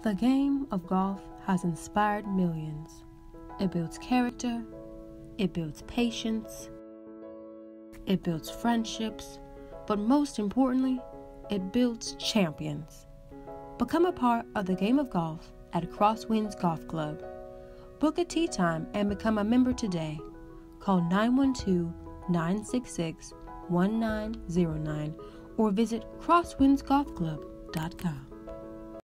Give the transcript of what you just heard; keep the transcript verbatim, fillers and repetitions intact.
The game of golf has inspired millions. It builds character, it builds patience, it builds friendships, but most importantly, it builds champions. Become a part of the game of golf at Crosswinds Golf Club. Book a tee time and become a member today. Call nine one two, nine six six, one nine zero nine or visit crosswinds golf club dot com.